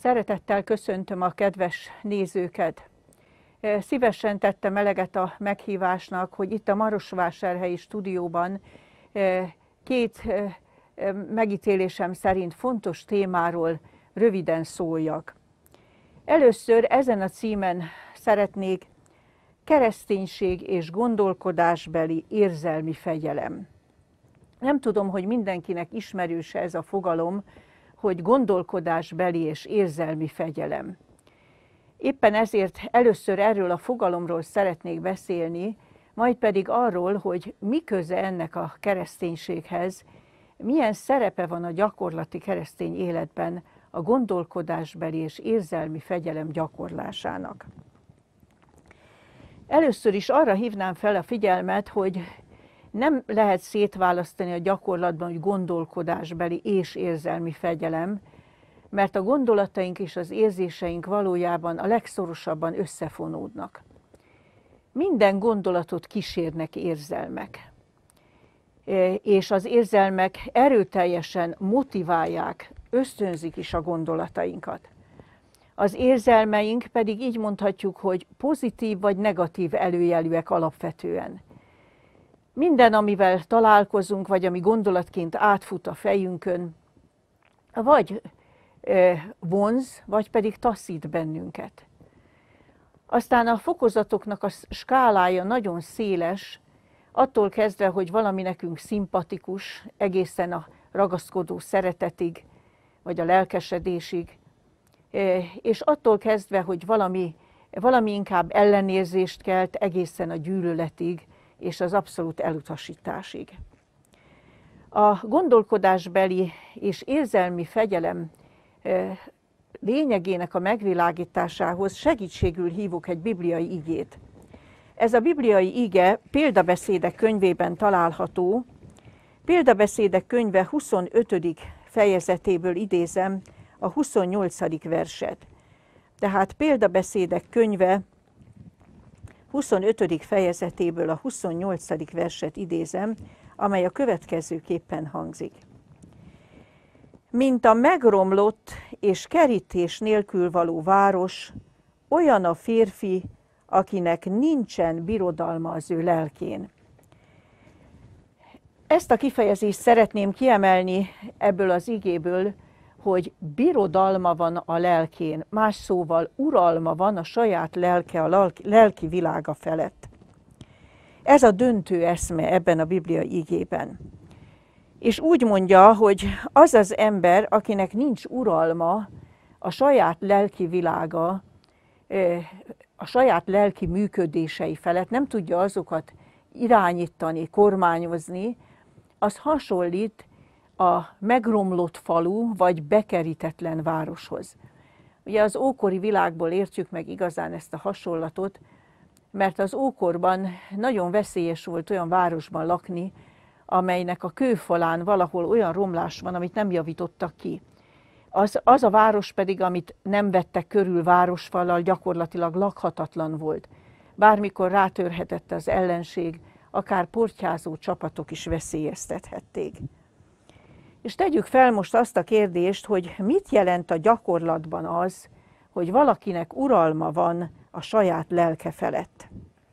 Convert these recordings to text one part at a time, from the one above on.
Szeretettel köszöntöm a kedves nézőket. Szívesen tettem eleget a meghívásnak, hogy itt a Marosvásárhelyi stúdióban két megítélésem szerint fontos témáról röviden szóljak. Először ezen a címen szeretnék kereszténység és gondolkodásbeli érzelmi fegyelem. Nem tudom, hogy mindenkinek ismerőse ez a fogalom, hogy gondolkodásbeli és érzelmi fegyelem. Éppen ezért először erről a fogalomról szeretnék beszélni, majd pedig arról, hogy mi köze ennek a kereszténységhez, milyen szerepe van a gyakorlati keresztény életben a gondolkodásbeli és érzelmi fegyelem gyakorlásának. Először is arra hívnám fel a figyelmet, hogy nem lehet szétválasztani a gyakorlatban, hogy gondolkodásbeli és érzelmi fegyelem, mert a gondolataink és az érzéseink valójában a legszorosabban összefonódnak. Minden gondolatot kísérnek érzelmek, és az érzelmek erőteljesen motiválják, ösztönzik is a gondolatainkat. Az érzelmeink pedig így mondhatjuk, hogy pozitív vagy negatív előjelűek alapvetően. Minden, amivel találkozunk, vagy ami gondolatként átfut a fejünkön, vagy vonz, vagy pedig taszít bennünket. Aztán a fokozatoknak a skálája nagyon széles, attól kezdve, hogy valami nekünk szimpatikus, egészen a ragaszkodó szeretetig, vagy a lelkesedésig, és attól kezdve, hogy valami inkább ellenérzést kelt, egészen a gyűlöletig, és az abszolút elutasításig. A gondolkodásbeli és érzelmi fegyelem lényegének a megvilágításához segítségül hívok egy bibliai igét. Ez a bibliai ige Példabeszédek könyvében található. Példabeszédek könyve 25. fejezetéből idézem a 28. verset. Tehát Példabeszédek könyve 25. fejezetéből a 28. verset idézem, amely a következőképpen hangzik. Mint a megromlott és kerítés nélkül való város, olyan a férfi, akinek nincsen birodalma az ő lelkén. Ezt a kifejezést szeretném kiemelni ebből az igéből, hogy birodalma van a lelkén, más szóval uralma van a saját lelke, a lelki világa felett. Ez a döntő eszme ebben a bibliai igében. És úgy mondja, hogy az az ember, akinek nincs uralma a saját lelki világa, a saját lelki működései felett, nem tudja azokat irányítani, kormányozni, az hasonlít a megromlott falu vagy bekerítetlen városhoz. Ugye az ókori világból értjük meg igazán ezt a hasonlatot, mert az ókorban nagyon veszélyes volt olyan városban lakni, amelynek a kőfalán valahol olyan romlás van, amit nem javítottak ki. Az a város pedig, amit nem vettek körül városfallal, gyakorlatilag lakhatatlan volt. Bármikor rátörhetett az ellenség, akár portyázó csapatok is veszélyeztethették. És tegyük fel most azt a kérdést, hogy mit jelent a gyakorlatban az, hogy valakinek uralma van a saját lelke felett.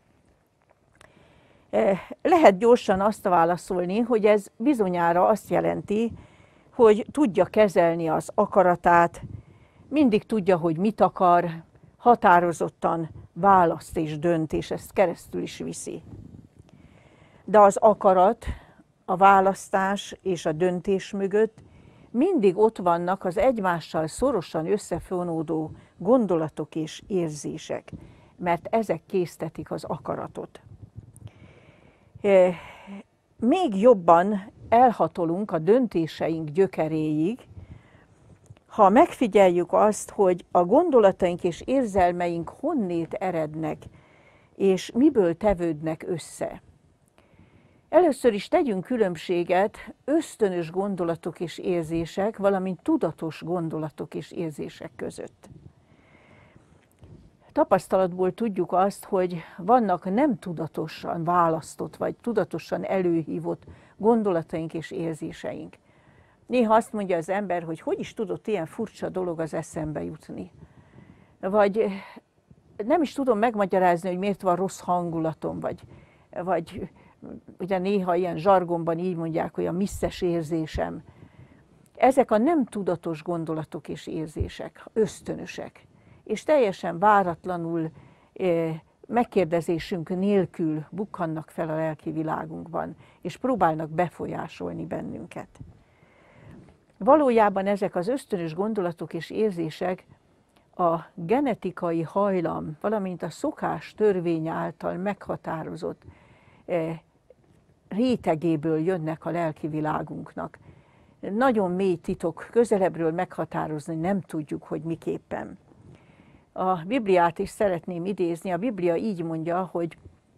Lehet gyorsan azt válaszolni, hogy ez bizonyára azt jelenti, hogy tudja kezelni az akaratát, mindig tudja, hogy mit akar, határozottan választ és dönt, és ezt keresztül is viszi. De az akarat, a választás és a döntés mögött mindig ott vannak az egymással szorosan összefonódó gondolatok és érzések, mert ezek késztetik az akaratot. Még jobban elhatolunk a döntéseink gyökeréig, ha megfigyeljük azt, hogy a gondolataink és érzelmeink honnét erednek, és miből tevődnek össze. Először is tegyünk különbséget ösztönös gondolatok és érzések, valamint tudatos gondolatok és érzések között. Tapasztalatból tudjuk azt, hogy vannak nem tudatosan választott, vagy tudatosan előhívott gondolataink és érzéseink. Néha azt mondja az ember, hogy is tudott ilyen furcsa dolog az eszembe jutni. Vagy nem is tudom megmagyarázni, hogy miért van rossz hangulatom, vagy ugye néha ilyen zsargonban így mondják, hogy a misszes érzésem. Ezek a nem tudatos gondolatok és érzések, ösztönösek, és teljesen váratlanul, megkérdezésünk nélkül bukkannak fel a lelki világunkban, és próbálnak befolyásolni bennünket. Valójában ezek az ösztönös gondolatok és érzések a genetikai hajlam, valamint a szokás törvény által meghatározott rétegéből jönnek a lelki világunknak. Nagyon mély titok, közelebbről meghatározni nem tudjuk, hogy miképpen. A Bibliát is szeretném idézni. A Biblia így mondja, hogy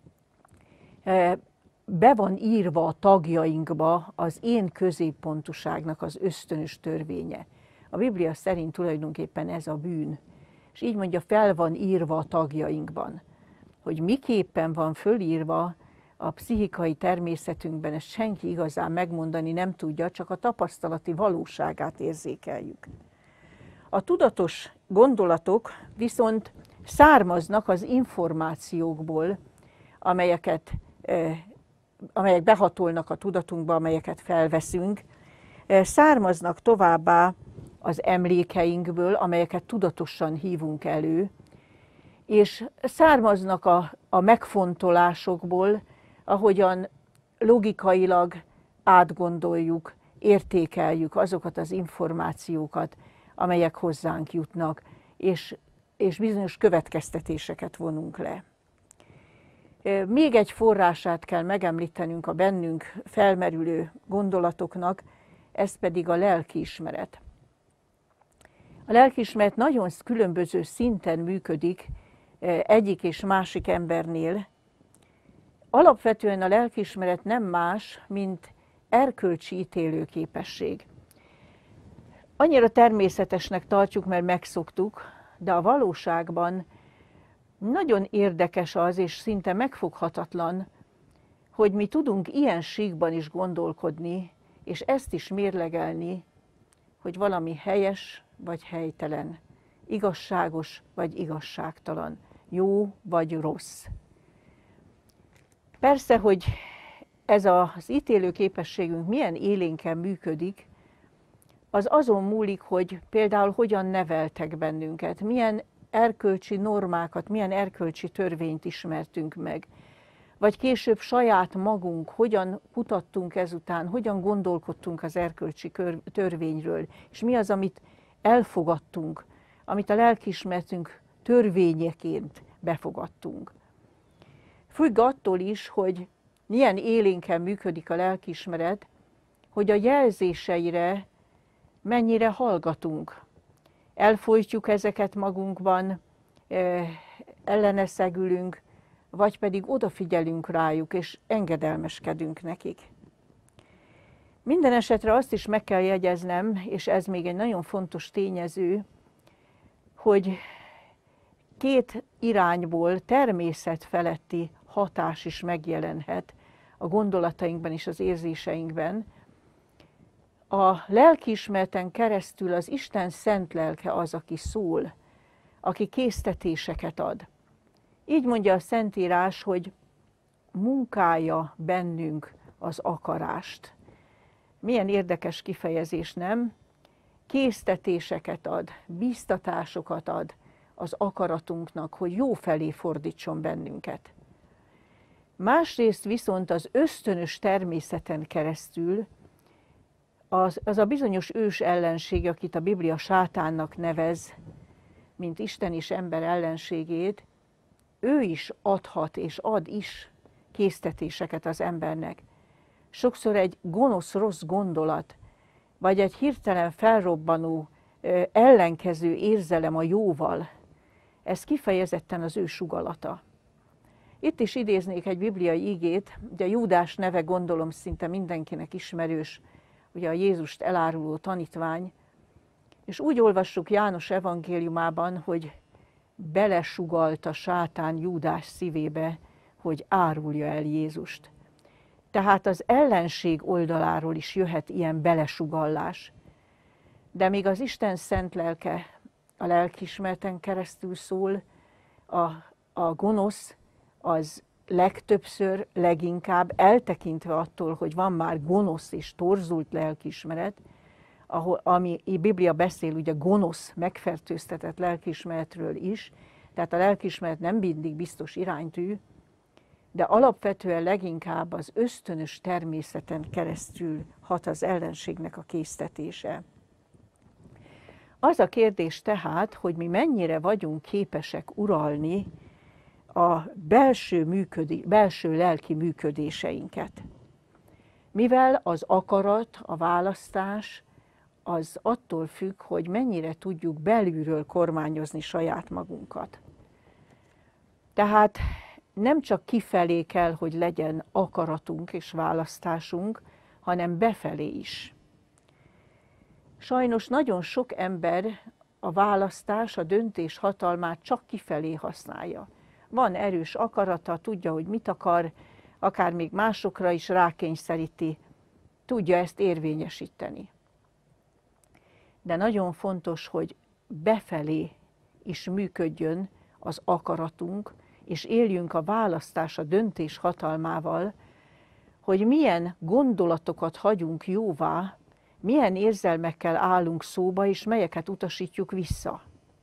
be van írva a tagjainkba az én középpontuságnak az ösztönös törvénye. A Biblia szerint tulajdonképpen ez a bűn. És így mondja, fel van írva a tagjainkban. Hogy miképpen van fölírva a pszichikai természetünkben, ezt senki igazán megmondani nem tudja, csak a tapasztalati valóságát érzékeljük. A tudatos gondolatok viszont származnak az információkból, amelyek behatolnak a tudatunkba, amelyeket felveszünk, származnak továbbá az emlékeinkből, amelyeket tudatosan hívunk elő, és származnak a megfontolásokból, ahogyan logikailag átgondoljuk, értékeljük azokat az információkat, amelyek hozzánk jutnak, és bizonyos következtetéseket vonunk le. Még egy forrását kell megemlítenünk a bennünk felmerülő gondolatoknak, ez pedig a lelkiismeret. A lelkiismeret nagyon különböző szinten működik egyik és másik embernél. Alapvetően a lelkiismeret nem más, mint erkölcsi ítélőképesség. Annyira természetesnek tartjuk, mert megszoktuk, de a valóságban nagyon érdekes az, és szinte megfoghatatlan, hogy mi tudunk ilyen síkban is gondolkodni, és ezt is mérlegelni, hogy valami helyes vagy helytelen, igazságos vagy igazságtalan, jó vagy rossz. Persze, hogy ez az ítélőképességünk milyen élénken működik, az azon múlik, hogy például hogyan neveltek bennünket, milyen erkölcsi normákat, milyen erkölcsi törvényt ismertünk meg, vagy később saját magunk, hogyan kutattunk ezután, hogyan gondolkodtunk az erkölcsi törvényről, és mi az, amit elfogadtunk, amit a lelkiismeretünk törvényeként befogadtunk. Függ attól is, hogy milyen élénken működik a lelkiismeret, hogy a jelzéseire mennyire hallgatunk. Elfojtjuk ezeket magunkban, elleneszegülünk, vagy pedig odafigyelünk rájuk, és engedelmeskedünk nekik. Minden esetre azt is meg kell jegyeznem, és ez még egy nagyon fontos tényező, hogy két irányból természetfeletti hatás is megjelenhet a gondolatainkban és az érzéseinkben. A lelkiismereten keresztül az Isten szent lelke az, aki szól, aki késztetéseket ad. Így mondja a Szentírás, hogy munkálja bennünk az akarást. Milyen érdekes kifejezés, nem? Késztetéseket ad, bíztatásokat ad az akaratunknak, hogy jó felé fordítson bennünket. Másrészt viszont az ösztönös természeten keresztül az a bizonyos ős ellenség, akit a Biblia sátánnak nevez, mint Isten és ember ellenségét, ő is adhat és ad is késztetéseket az embernek. Sokszor egy gonosz, rossz gondolat, vagy egy hirtelen felrobbanó, ellenkező érzelem a jóval, ez kifejezetten az ő sugallata. Itt is idéznék egy bibliai igét, ugye Júdás neve gondolom szinte mindenkinek ismerős, ugye a Jézust eláruló tanítvány, és úgy olvassuk János evangéliumában, hogy belesugalta sátán Júdás szívébe, hogy árulja el Jézust. Tehát az ellenség oldaláról is jöhet ilyen belesugallás. De még az Isten szent lelke a lelkiismereten keresztül szól, a gonosz az legtöbbször, leginkább eltekintve attól, hogy van már gonosz és torzult lelkiismeret, ami a Biblia beszél ugye gonosz, megfertőztetett lelkiismeretről is, tehát a lelkiismeret nem mindig biztos iránytű, de alapvetően leginkább az ösztönös természeten keresztül hat az ellenségnek a késztetése. Az a kérdés tehát, hogy mi mennyire vagyunk képesek uralni a belső lelki működéseinket. Mivel az akarat, a választás az attól függ, hogy mennyire tudjuk belülről kormányozni saját magunkat. Tehát nem csak kifelé kell, hogy legyen akaratunk és választásunk, hanem befelé is. Sajnos nagyon sok ember a választás, a döntés hatalmát csak kifelé használja. Van erős akarata, tudja, hogy mit akar, akár még másokra is rákényszeríti, tudja ezt érvényesíteni. De nagyon fontos, hogy befelé is működjön az akaratunk, és éljünk a választás, a döntés hatalmával, hogy milyen gondolatokat hagyunk jóvá, milyen érzelmekkel állunk szóba, és melyeket utasítjuk vissza.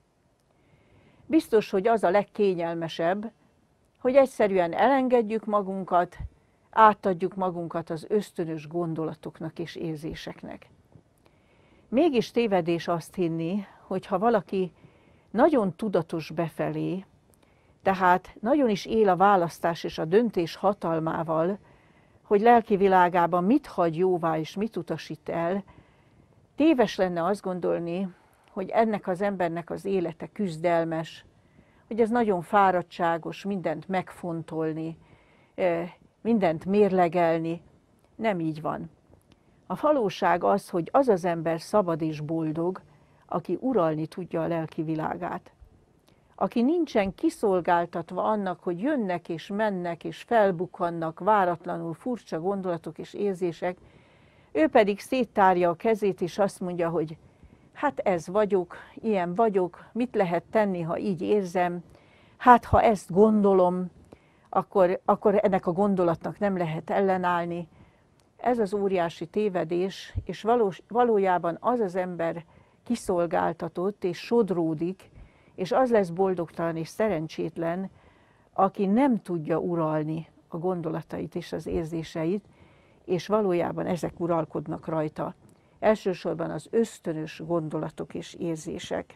Biztos, hogy az a legkényelmesebb, hogy egyszerűen elengedjük magunkat, átadjuk magunkat az ösztönös gondolatoknak és érzéseknek. Mégis tévedés azt hinni, hogy ha valaki nagyon tudatos befelé, tehát nagyon is él a választás és a döntés hatalmával, hogy lelki világában mit hagy jóvá és mit utasít el, téves lenne azt gondolni, hogy ennek az embernek az élete küzdelmes, hogy ez nagyon fáradtságos, mindent megfontolni, mindent mérlegelni. Nem így van. A valóság az, hogy az az ember szabad és boldog, aki uralni tudja a lelki világát. Aki nincsen kiszolgáltatva annak, hogy jönnek és mennek és felbukkannak váratlanul furcsa gondolatok és érzések, ő pedig széttárja a kezét és azt mondja, hogy hát ez vagyok, ilyen vagyok, mit lehet tenni, ha így érzem, hát ha ezt gondolom, akkor ennek a gondolatnak nem lehet ellenállni. Ez az óriási tévedés, és valójában az az ember kiszolgáltatott és sodródik, és az lesz boldogtalan és szerencsétlen, aki nem tudja uralni a gondolatait és az érzéseit, és valójában ezek uralkodnak rajta. Elsősorban az ösztönös gondolatok és érzések.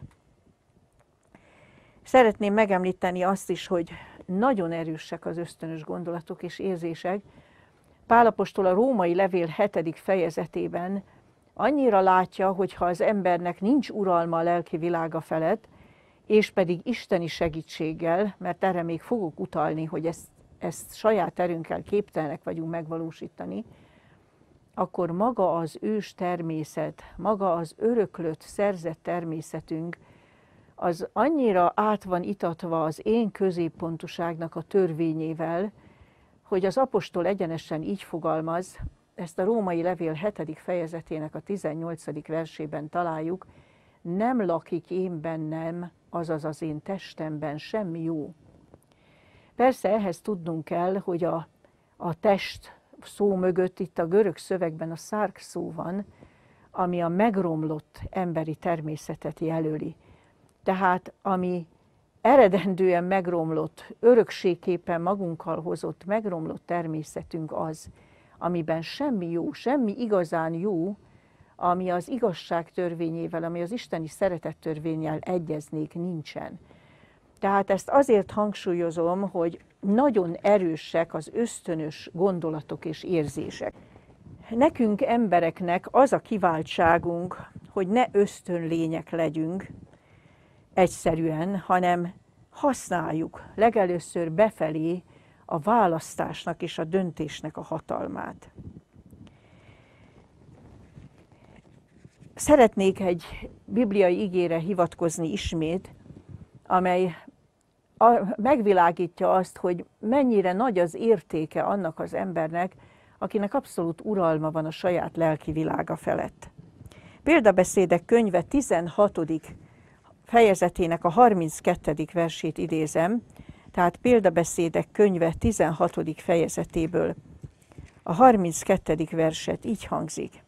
Szeretném megemlíteni azt is, hogy nagyon erősek az ösztönös gondolatok és érzések. Pál apostol a római levél 7. fejezetében annyira látja, hogy ha az embernek nincs uralma a lelki világa felett, és pedig isteni segítséggel, mert erre még fogok utalni, hogy ezt saját erőnkkel képtelenek vagyunk megvalósítani, akkor maga az ős természet, maga az öröklött, szerzett természetünk, az annyira át van itatva az én középpontuságnak a törvényével, hogy az apostol egyenesen így fogalmaz, ezt a római levél 7. fejezetének a 18. versében találjuk, nem lakik én bennem, azaz az én testemben semmi jó. Persze ehhez tudnunk kell, hogy a test szó mögött itt a görög szövegben a szárk szó van, ami a megromlott emberi természetet jelöli. Tehát ami eredendően megromlott, örökségképpen magunkkal hozott, megromlott természetünk az, amiben semmi jó, semmi igazán jó, ami az igazság törvényével, ami az isteni szeretet törvénnyel egyeznék, nincsen. Tehát ezt azért hangsúlyozom, hogy nagyon erősek az ösztönös gondolatok és érzések. Nekünk embereknek az a kiváltságunk, hogy ne ösztönlények legyünk egyszerűen, hanem használjuk legelőször befelé a választásnak és a döntésnek a hatalmát. Szeretnék egy bibliai igére hivatkozni ismét, amely megvilágítja azt, hogy mennyire nagy az értéke annak az embernek, akinek abszolút uralma van a saját lelki világa felett. Példabeszédek könyve 16. fejezetének a 32. versét idézem, tehát Példabeszédek könyve 16. fejezetéből. A 32. verset így hangzik.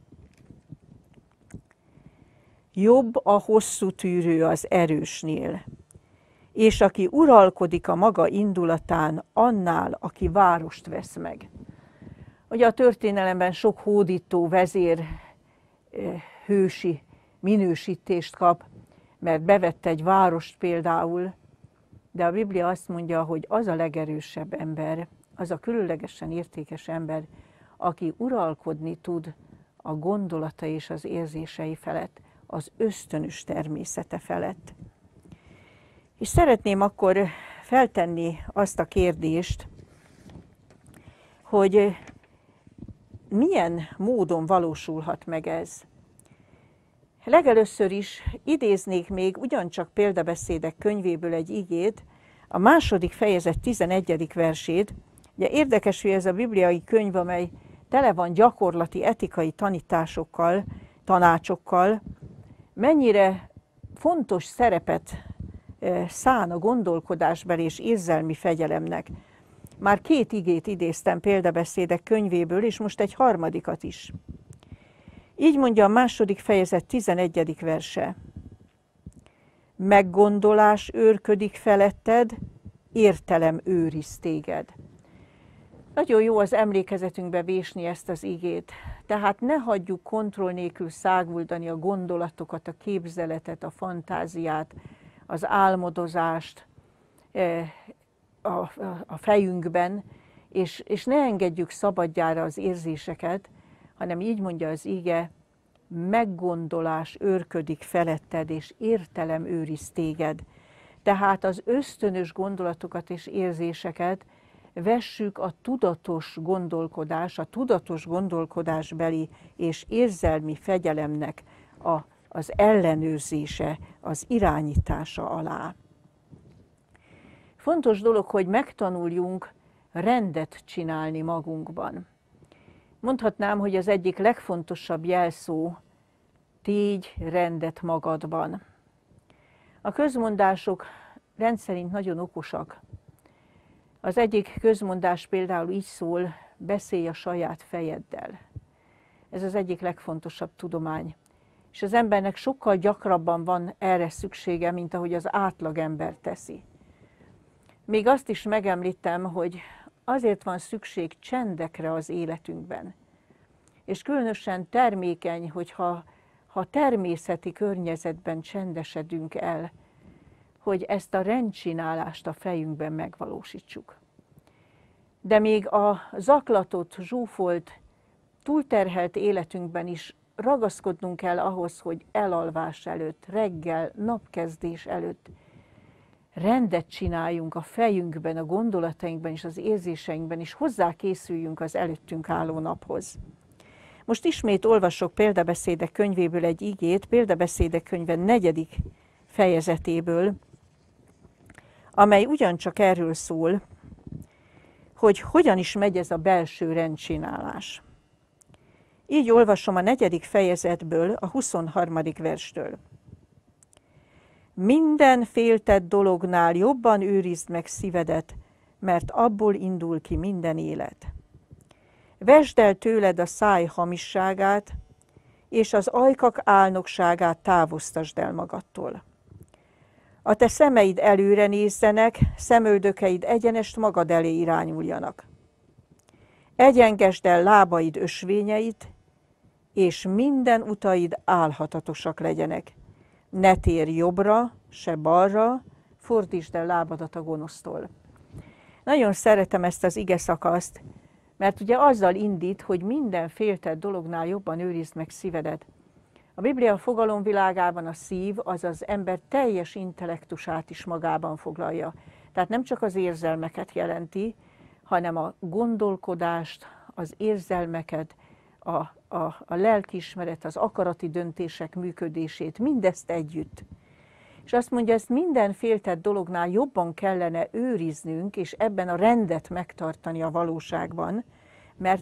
Jobb a hosszú tűrő az erősnél, és aki uralkodik a maga indulatán, annál, aki várost vesz meg. Ugye a történelemben sok hódító vezér hősi minősítést kap, mert bevette egy várost például, de a Biblia azt mondja, hogy az a legerősebb ember, az a különlegesen értékes ember, aki uralkodni tud a gondolata és az érzései felett, az ösztönös természete felett. És szeretném akkor feltenni azt a kérdést, hogy milyen módon valósulhat meg ez. Legelőször is idéznék még ugyancsak Példabeszédek könyvéből egy igét, a 2. fejezet 11. versét. Ugye érdekes, hogy ez a bibliai könyv, amely tele van gyakorlati, etikai tanításokkal, tanácsokkal, mennyire fontos szerepet szán a gondolkodásbeli és érzelmi fegyelemnek. Már 2 igét idéztem Példabeszédek könyvéből, és most egy harmadikat is. Így mondja a 2. fejezet 11. verse. Meggondolás őrködik feletted, értelem őriz téged. Nagyon jó az emlékezetünkbe vésni ezt az igét. Tehát ne hagyjuk kontroll nélkül száguldani a gondolatokat, a képzeletet, a fantáziát, az álmodozást a fejünkben, és ne engedjük szabadjára az érzéseket, hanem így mondja az ige, meggondolás őrködik feletted, és értelem őriz téged. Tehát az ösztönös gondolatokat és érzéseket vessük a tudatos gondolkodás, a tudatos gondolkodásbeli és érzelmi fegyelemnek az ellenőrzése, az irányítása alá. Fontos dolog, hogy megtanuljunk rendet csinálni magunkban. Mondhatnám, hogy az egyik legfontosabb jelszó, tégy rendet magadban. A közmondások rendszerint nagyon okosak. Az egyik közmondás például így szól, beszélj a saját fejeddel. Ez az egyik legfontosabb tudomány. És az embernek sokkal gyakrabban van erre szüksége, mint ahogy az átlagember teszi. Még azt is megemlítem, hogy azért van szükség csendekre az életünkben. És különösen termékeny, hogyha természeti környezetben csendesedünk el, hogy ezt a rendcsinálást a fejünkben megvalósítsuk. De még a zaklatott, zsúfolt, túlterhelt életünkben is ragaszkodnunk kell ahhoz, hogy elalvás előtt, reggel, napkezdés előtt rendet csináljunk a fejünkben, a gondolatainkban és az érzéseinkben, és hozzákészüljünk az előttünk álló naphoz. Most ismét olvasok Példabeszédek könyvéből egy igét, Példabeszédek könyve 4. fejezetéből, amely ugyancsak erről szól, hogy hogyan is megy ez a belső rendcsinálás. Így olvasom a 4. fejezetből, a 23. verstől. Minden féltett dolognál jobban őrizd meg szívedet, mert abból indul ki minden élet. Vesd el tőled a száj hamisságát, és az ajkak álnokságát távoztasd el magadtól. A te szemeid előre nézzenek, szemöldökeid egyenest magad elé irányuljanak. Egyengesd el lábaid ösvényeit, és minden utaid álhatatosak legyenek. Ne térj jobbra, se balra, fordítsd el lábadat a gonosztól. Nagyon szeretem ezt az ige szakaszt, mert ugye azzal indít, hogy minden féltett dolognál jobban őrizd meg szívedet. A Biblia fogalomvilágában a szív az az ember teljes intellektusát is magában foglalja. Tehát nem csak az érzelmeket jelenti, hanem a gondolkodást, az érzelmeket, a lelkiismeret, az akarati döntések működését, mindezt együtt. És azt mondja, ezt minden féltett dolognál jobban kellene őriznünk, és ebben a rendet megtartani a valóságban, mert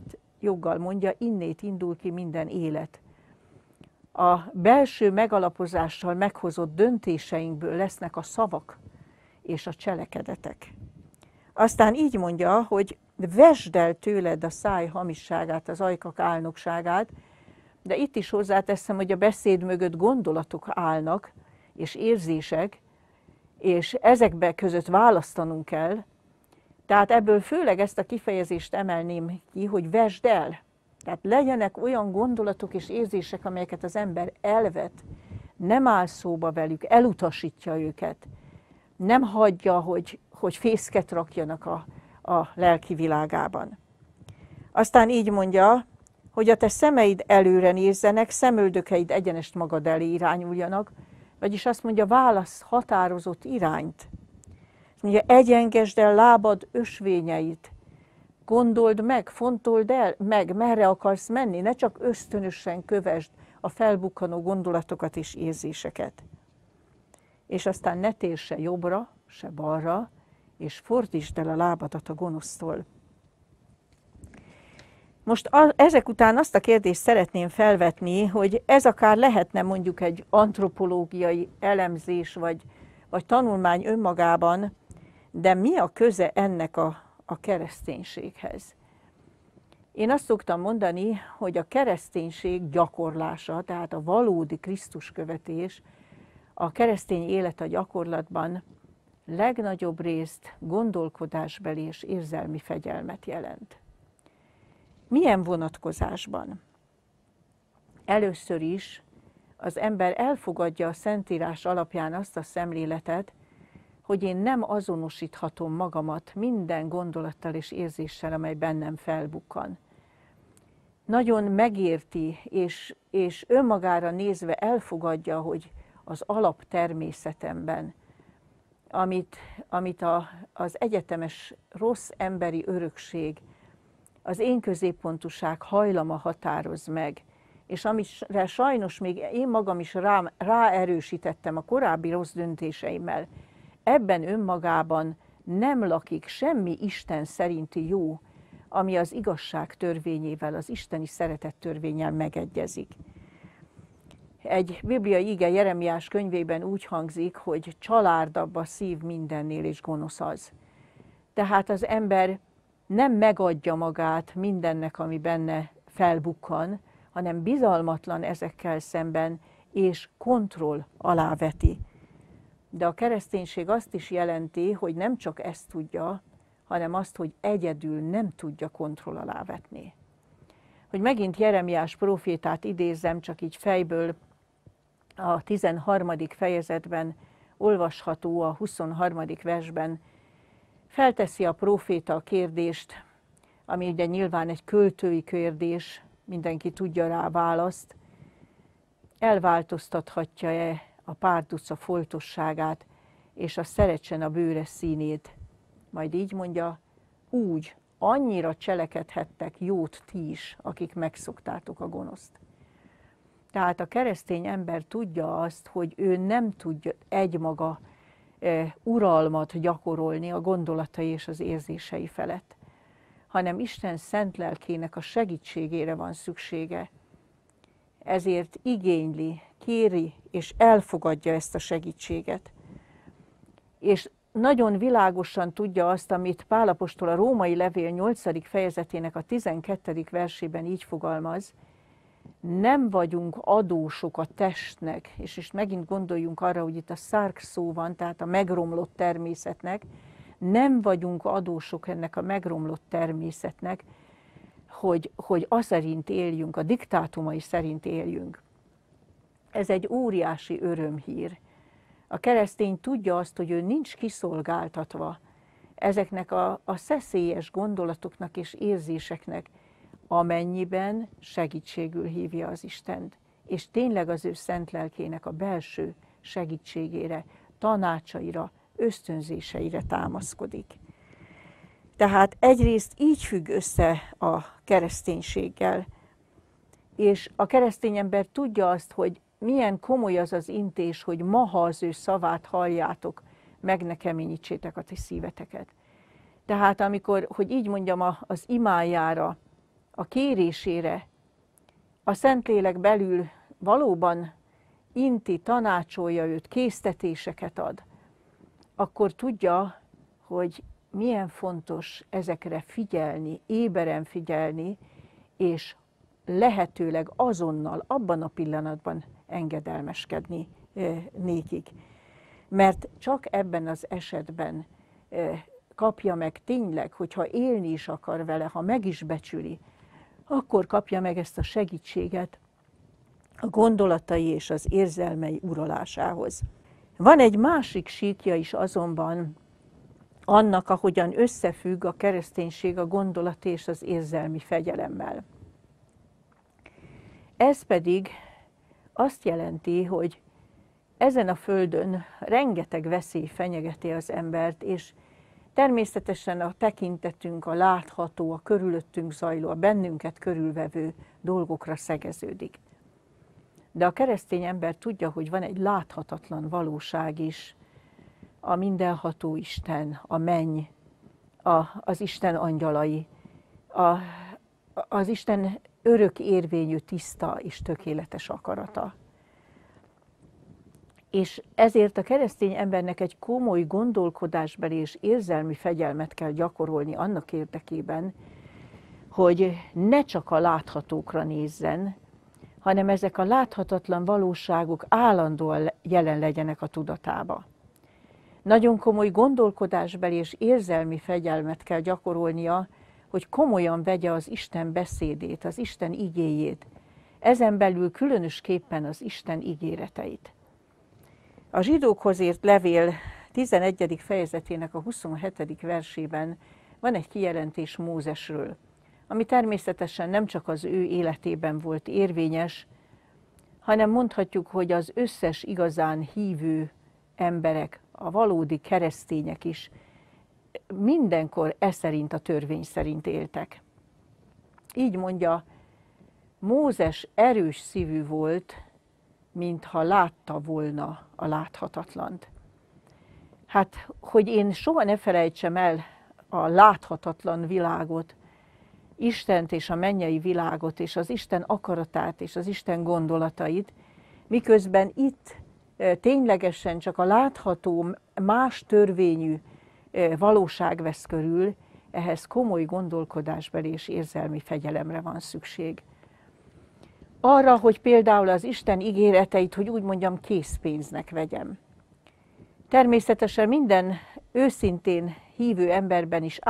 joggal mondja, innét indul ki minden élet. A belső megalapozással meghozott döntéseinkből lesznek a szavak és a cselekedetek. Aztán így mondja, hogy vesd el tőled a száj hamisságát, az ajkak álnokságát, de itt is hozzáteszem, hogy a beszéd mögött gondolatok állnak, és érzések, és ezekbe között választanunk kell. Tehát ebből főleg ezt a kifejezést emelném ki, hogy vesd el. Tehát legyenek olyan gondolatok és érzések, amelyeket az ember elvet, nem áll szóba velük, elutasítja őket, nem hagyja, hogy fészket rakjanak a lelki világában. Aztán így mondja, hogy a te szemeid előre nézzenek, szemöldökeid egyenest magad elé irányuljanak, vagyis azt mondja, válasz határozott irányt. Azt mondja, egyengesd el lábad ösvényeit, gondold meg, fontold el meg, merre akarsz menni, ne csak ösztönösen kövesd a felbukkanó gondolatokat és érzéseket. És aztán ne térj se jobbra, se balra, és fordítsd el a lábadat a gonosztól. Most ezek után azt a kérdést szeretném felvetni, hogy ez akár lehetne mondjuk egy antropológiai elemzés, vagy tanulmány önmagában, de mi a köze ennek a kereszténységhez? Én azt szoktam mondani, hogy a kereszténység gyakorlása, tehát a valódi Krisztus követés, a keresztény élet a gyakorlatban legnagyobb részt gondolkodásbeli és érzelmi fegyelmet jelent. Milyen vonatkozásban? Először is az ember elfogadja a Szentírás alapján azt a szemléletet, hogy én nem azonosíthatom magamat minden gondolattal és érzéssel, amely bennem felbukkan. Nagyon megérti, és önmagára nézve elfogadja, hogy az alaptermészetemben, amit az egyetemes rossz emberi örökség, az én középpontúság hajlama határoz meg, és amire sajnos még én magam is ráerősítettem a korábbi rossz döntéseimmel, ebben önmagában nem lakik semmi Isten szerinti jó, ami az igazság törvényével, az isteni szeretet törvénnyel megegyezik. Egy bibliai ige Jeremiás könyvében úgy hangzik, hogy csalárdabb a szív mindennél, és gonosz az. Tehát az ember nem megadja magát mindennek, ami benne felbukkan, hanem bizalmatlan ezekkel szemben, és kontroll alá veti. De a kereszténység azt is jelenti, hogy nem csak ezt tudja, hanem azt, hogy egyedül nem tudja kontroll alá vetni. Hogy megint Jeremiás prófétát idézzem, csak így fejből, a 13. fejezetben olvasható, a 23. versben felteszi a próféta a kérdést, ami ugye nyilván egy költői kérdés, mindenki tudja rá választ, elváltoztathatja-e a párduca foltosságát, és a szerecsen a bőre színét. Majd így mondja, úgy, annyira cselekedhettek jót ti is, akik megszoktátok a gonoszt. Tehát a keresztény ember tudja azt, hogy ő nem tudja egymaga uralmat gyakorolni a gondolatai és az érzései felett, hanem Isten szent lelkének a segítségére van szüksége. Ezért igényli, kéri és elfogadja ezt a segítséget. És nagyon világosan tudja azt, amit Pál apostol a római levél 8. fejezetének a 12. versében így fogalmaz, nem vagyunk adósok a testnek, és megint gondoljunk arra, hogy itt a szark szó van, tehát a megromlott természetnek, nem vagyunk adósok ennek a megromlott természetnek, hogy az szerint éljünk, a diktátumai szerint éljünk. Ez egy óriási örömhír. A keresztény tudja azt, hogy ő nincs kiszolgáltatva ezeknek a szeszélyes gondolatoknak és érzéseknek, amennyiben segítségül hívja az Istent, és tényleg az ő szent lelkének a belső segítségére, tanácsaira, ösztönzéseire támaszkodik. Tehát egyrészt így függ össze a kereszténységgel, és a keresztény ember tudja azt, hogy milyen komoly az az intés, hogy ma, ha az ő szavát halljátok, meg ne keményítsétek a ti szíveteket. Tehát amikor, hogy így mondjam, az imájára a kérésére a Szentlélek belül valóban inti, tanácsolja őt, késztetéseket ad, akkor tudja, hogy milyen fontos ezekre figyelni, éberen figyelni, és lehetőleg azonnal, abban a pillanatban engedelmeskedni nékik. Mert csak ebben az esetben kapja meg tényleg, hogyha élni is akar vele, ha meg is becsüli, akkor kapja meg ezt a segítséget a gondolatai és az érzelmei uralásához. Van egy másik síkja is azonban annak, ahogyan összefügg a kereszténység a gondolati és az érzelmi fegyelemmel. Ez pedig azt jelenti, hogy ezen a földön rengeteg veszély fenyegeti az embert, és természetesen a tekintetünk, a látható, a körülöttünk zajló, a bennünket körülvevő dolgokra szegeződik. De a keresztény ember tudja, hogy van egy láthatatlan valóság is, a mindenható Isten, a menny, az Isten angyalai, az Isten örök érvényű, tiszta és tökéletes akarata. És ezért a keresztény embernek egy komoly gondolkodásbeli és érzelmi fegyelmet kell gyakorolni annak érdekében, hogy ne csak a láthatókra nézzen, hanem ezek a láthatatlan valóságok állandóan jelen legyenek a tudatába. Nagyon komoly gondolkodásbeli és érzelmi fegyelmet kell gyakorolnia, hogy komolyan vegye az Isten beszédét, az Isten igéjét, ezen belül különösképpen az Isten ígéreteit. A zsidókhoz írt levél 11. fejezetének a 27. versében van egy kijelentés Mózesről, ami természetesen nem csak az ő életében volt érvényes, hanem mondhatjuk, hogy az összes igazán hívő emberek, a valódi keresztények is mindenkor szerint a törvény szerint éltek. Így mondja, Mózes erős szívű volt, mintha látta volna a láthatatlant. Hát, hogy én soha ne felejtsem el a láthatatlan világot, Istent és a mennyei világot, és az Isten akaratát, és az Isten gondolatait, miközben itt ténylegesen csak a látható, más törvényű valóság vesz körül, ehhez komoly gondolkodásbeli és érzelmi fegyelemre van szükség. Arra, hogy például az Isten ígéreteit, hogy úgy mondjam, készpénznek vegyem. Természetesen minden őszintén hívő emberben is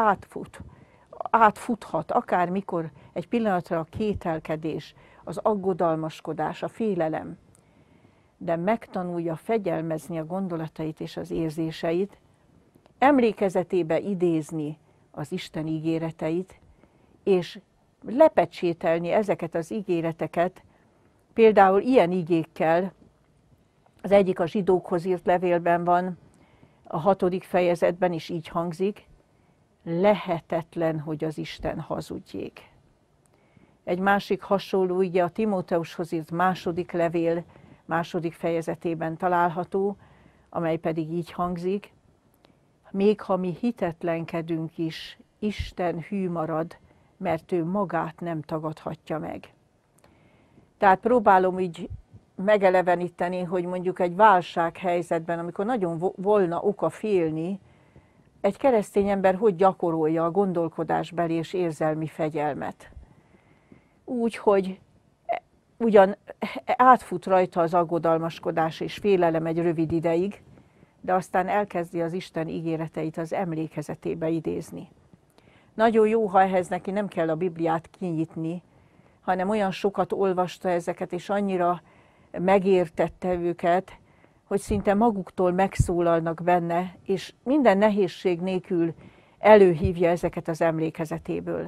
átfuthat, akármikor egy pillanatra a kételkedés, az aggodalmaskodás, a félelem, de megtanulja fegyelmezni a gondolatait és az érzéseit, emlékezetébe idézni az Isten ígéreteit, és lepecsételni ezeket az ígéreteket, például ilyen igékkel, az egyik a zsidókhoz írt levélben van, a 6. fejezetben is így hangzik, lehetetlen, hogy az Isten hazudjék. Egy másik hasonló ige a Timóteushoz írt 2. levél 2. fejezetében található, amely pedig így hangzik, még ha mi hitetlenkedünk is, Isten hű marad, mert ő magát nem tagadhatja meg. Tehát próbálom így megeleveníteni, hogy mondjuk egy válsághelyzetben, amikor nagyon volna oka félni, egy keresztény ember hogy gyakorolja a gondolkodásbeli és érzelmi fegyelmet. Úgy, hogy ugyan átfut rajta az aggodalmaskodás és félelem egy rövid ideig, de aztán elkezdi az Isten ígéreteit az emlékezetébe idézni. Nagyon jó, ha ehhez neki nem kell a Bibliát kinyitni, hanem olyan sokat olvasta ezeket, és annyira megértette őket, hogy szinte maguktól megszólalnak benne, és minden nehézség nélkül előhívja ezeket az emlékezetéből.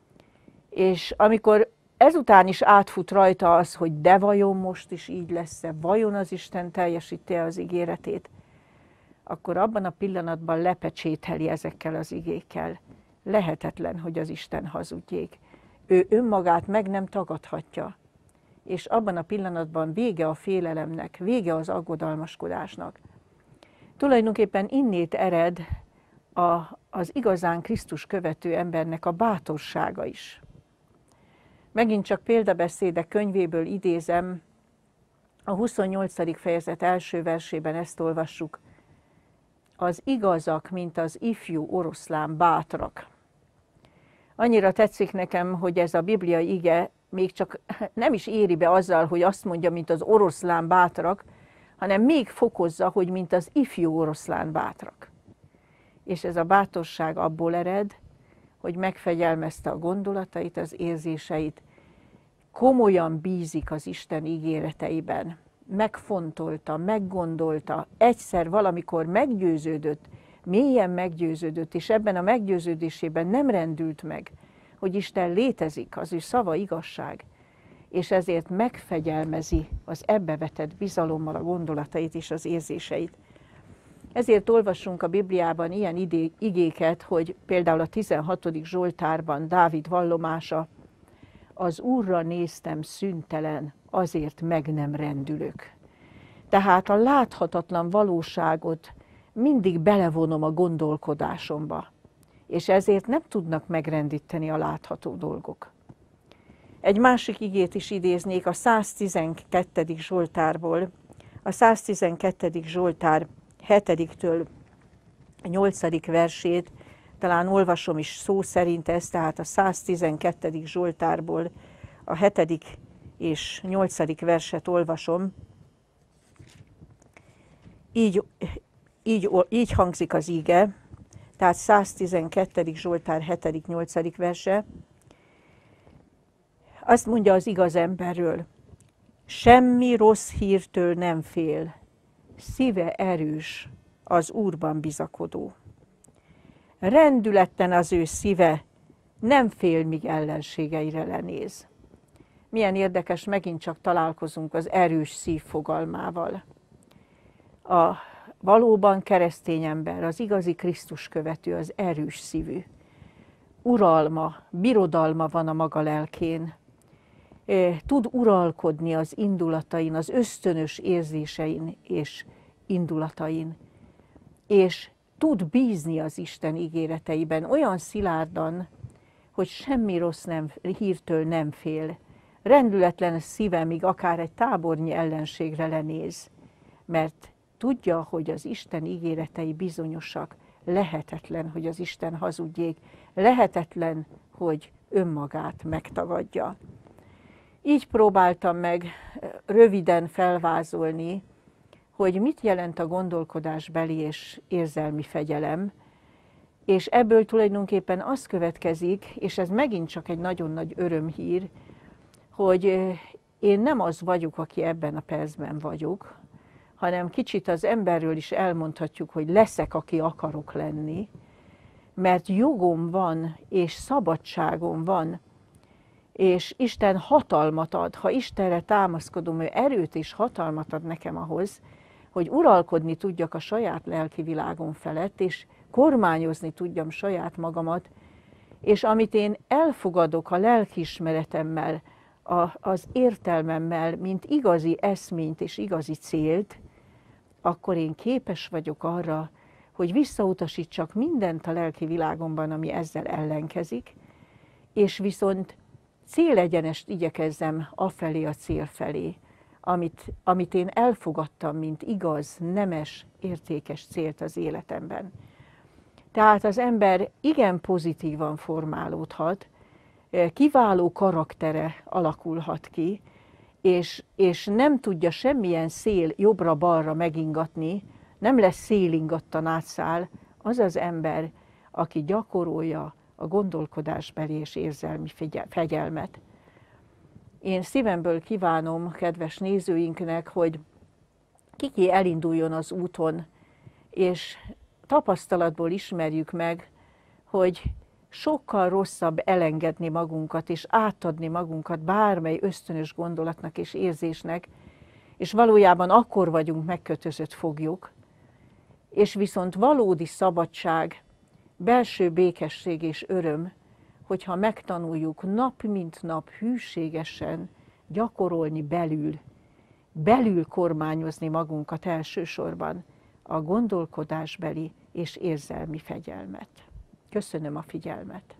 És amikor ezután is átfut rajta az, hogy de vajon most is így lesz-e, vajon az Isten teljesíti-e az ígéretét, akkor abban a pillanatban lepecsételi ezekkel az igékkel. Lehetetlen, hogy az Isten hazudjék. Ő önmagát meg nem tagadhatja. És abban a pillanatban vége a félelemnek, vége az aggodalmaskodásnak. Tulajdonképpen innét ered az igazán Krisztus követő embernek a bátorsága is. Megint csak Példabeszédek könyvéből idézem, a 28. fejezet első versében ezt olvassuk. Az igazak, mint az ifjú oroszlán bátrak. Annyira tetszik nekem, hogy ez a bibliai ige még csak nem is éri be azzal, hogy azt mondja, mint az oroszlán bátrak, hanem még fokozza, hogy mint az ifjú oroszlán bátrak. És ez a bátorság abból ered, hogy megfegyelmezte a gondolatait, az érzéseit, komolyan bízik az Isten ígéreteiben, megfontolta, meggondolta, egyszer valamikor meggyőződött, mélyen meggyőződött, és ebben a meggyőződésében nem rendült meg, hogy Isten létezik, az ő szava igazság, és ezért megfegyelmezi az ebbe vetett bizalommal a gondolatait és az érzéseit. Ezért olvassunk a Bibliában ilyen igéket, hogy például a 16. Zsoltárban Dávid vallomása, az Úrra néztem szüntelen, azért meg nem rendülök. Tehát a láthatatlan valóságot mindig belevonom a gondolkodásomba, és ezért nem tudnak megrendíteni a látható dolgok. Egy másik igét is idéznék a 112. Zsoltárból. A 112. Zsoltár 7-től 8. versét, talán olvasom is szó szerint ezt, tehát a 112. Zsoltárból a 7. és 8. verset olvasom. Így hangzik az íge, tehát 112. Zsoltár 7.-8. verse. Azt mondja az igaz emberről, semmi rossz hírtől nem fél, szíve erős, az Úrban bizakodó. Rendületlen az ő szíve, nem fél, míg ellenségeire lenéz. Milyen érdekes, megint csak találkozunk az erős szív fogalmával. A valóban keresztény ember, az igazi Krisztus követő, az erős szívű. Uralma, birodalma van a maga lelkén. Tud uralkodni az indulatain, az ösztönös érzésein és indulatain. És tud bízni az Isten ígéreteiben olyan szilárdan, hogy semmi rossz hírtől nem fél. Rendületlen szíve, míg akár egy tábornyi ellenségre lenéz, mert tudja, hogy az Isten ígéretei bizonyosak, lehetetlen, hogy az Isten hazudjék, lehetetlen, hogy önmagát megtagadja. Így próbáltam meg röviden felvázolni, hogy mit jelent a gondolkodásbeli és érzelmi fegyelem, és ebből tulajdonképpen az következik, és ez megint csak egy nagyon nagy örömhír, hogy én nem az vagyok, aki ebben a percben vagyok, hanem kicsit az emberről is elmondhatjuk, hogy leszek, aki akarok lenni, mert jogom van, és szabadságom van, és Isten hatalmat ad. Ha Istenre támaszkodom, ő erőt és hatalmat ad nekem ahhoz, hogy uralkodni tudjak a saját lelki világom felett, és kormányozni tudjam saját magamat, és amit én elfogadok a lelkiismeretemmel, az értelmemmel, mint igazi eszményt és igazi célt, akkor én képes vagyok arra, hogy visszautasítsak mindent a lelki világomban, ami ezzel ellenkezik, és viszont célegyenest igyekezzem afelé a cél felé, amit én elfogadtam, mint igaz, nemes, értékes célt az életemben. Tehát az ember igen pozitívan formálódhat, kiváló karaktere alakulhat ki, és nem tudja semmilyen szél jobbra-balra megingatni, nem lesz szélingattan átszáll, az az ember, aki gyakorolja a gondolkodásbeli és érzelmi fegyelmet. Én szívemből kívánom kedves nézőinknek, hogy kiki elinduljon az úton, és tapasztalatból ismerjük meg, hogy sokkal rosszabb elengedni magunkat és átadni magunkat bármely ösztönös gondolatnak és érzésnek, és valójában akkor vagyunk megkötözött foglyok, és viszont valódi szabadság, belső békesség és öröm, hogyha megtanuljuk nap mint nap hűségesen gyakorolni belül kormányozni magunkat elsősorban a gondolkodásbeli és érzelmi fegyelmet. Köszönöm a figyelmet!